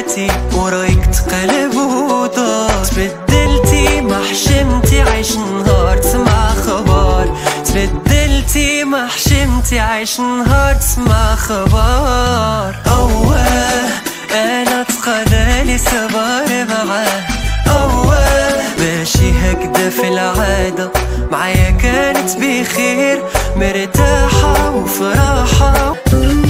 حياتي ورايك تقلب ودار. تبدلتي ما حشمتي عيش نهار تسمع خبر، تبدلتي ما حشمتي عيش نهار تسمع خبر. انا تقدالي صبر معاه، ماشي هكدا في العادة، معايا كانت بخير مرتاحة وفراحة.